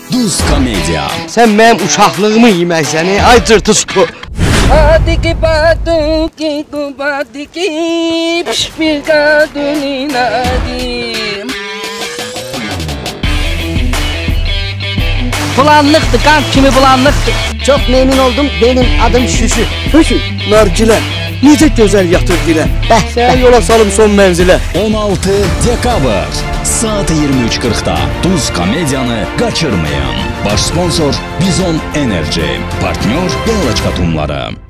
Duz Komediya. Sən mənim uşaqlığımı yeməksən, ay cırtışko. Badiki baduki kubadiki bir kadın inadim. Bulanlıqdır, qan kimi bulanlıqdır. Çox məmnun oldum, benim adım Şüşü. Şüşü, nargilə, necə gözəl yatır dilə. Səni yola salım son mənzilə. 16 dekabr saat 23:40'da Duz Komediyanı qaçırmayın. Baş sponsor Bizon Enerji, partnyor Belaçka Tumları.